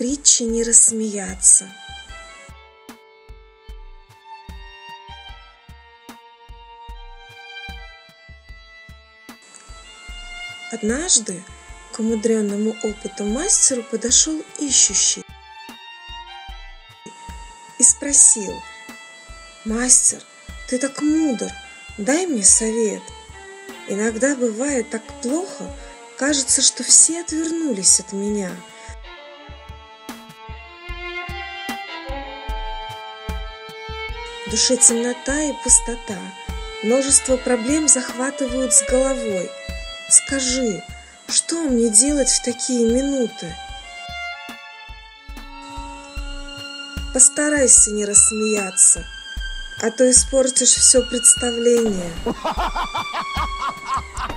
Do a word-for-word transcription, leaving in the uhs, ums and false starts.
притче не рассмеяться. Однажды к умудренному опыту мастеру подошел ищущий и спросил: «Мастер, ты так мудр, дай мне совет. Иногда бывает так плохо, кажется, что все отвернулись от меня. В душе темнота и пустота, множество проблем захватывают с головой. Скажи, что мне делать в такие минуты?» Постарайся не рассмеяться, а то испортишь все представление.